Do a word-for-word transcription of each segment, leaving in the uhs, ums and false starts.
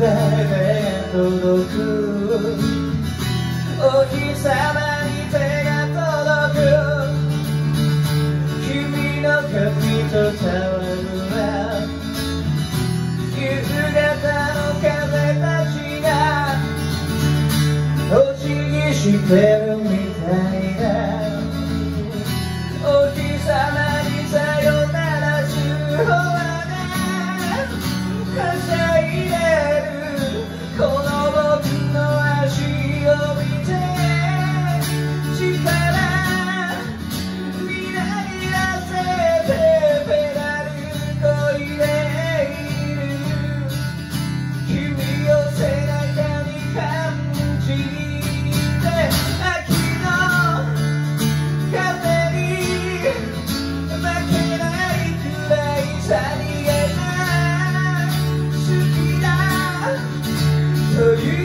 が届くお日様に手が届く君の髪と戯るわ夕方の風たちがお辞儀してるみたいだお日様にさよならする方がはしゃいでるこの僕の足を見て力みなぎらせてペダルこいでいる君を背中に感じて秋の風に負けないくらいさりげないという気持ち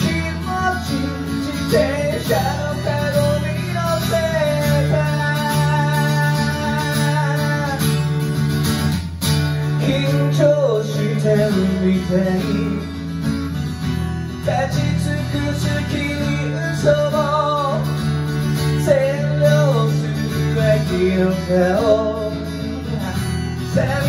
自転車の角に乗せた緊張してるみたい立ち尽くす君嘘も占領する秋の顔